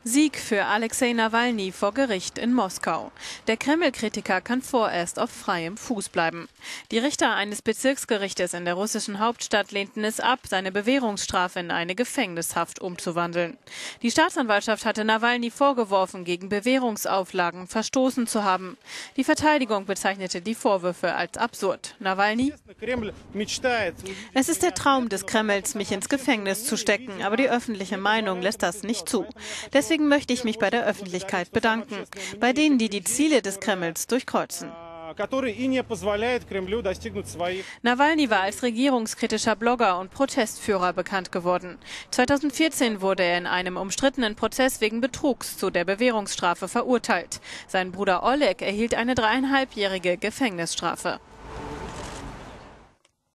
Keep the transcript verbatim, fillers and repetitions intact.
Sieg für Alexei Nawalny vor Gericht in Moskau. Der Kreml-Kritiker kann vorerst auf freiem Fuß bleiben. Die Richter eines Bezirksgerichtes in der russischen Hauptstadt lehnten es ab, seine Bewährungsstrafe in eine Gefängnishaft umzuwandeln. Die Staatsanwaltschaft hatte Nawalny vorgeworfen, gegen Bewährungsauflagen verstoßen zu haben. Die Verteidigung bezeichnete die Vorwürfe als absurd. Nawalny: Es ist der Traum des Kremls, mich ins Gefängnis zu stecken, aber die öffentliche Meinung lässt das nicht zu. Deswegen möchte ich mich bei der Öffentlichkeit bedanken, bei denen, die die Ziele des Kremls durchkreuzen. Nawalny war als regierungskritischer Blogger und Protestführer bekannt geworden. zweitausendvierzehn wurde er in einem umstrittenen Prozess wegen Betrugs zu der Bewährungsstrafe verurteilt. Sein Bruder Oleg erhielt eine dreieinhalbjährige Gefängnisstrafe.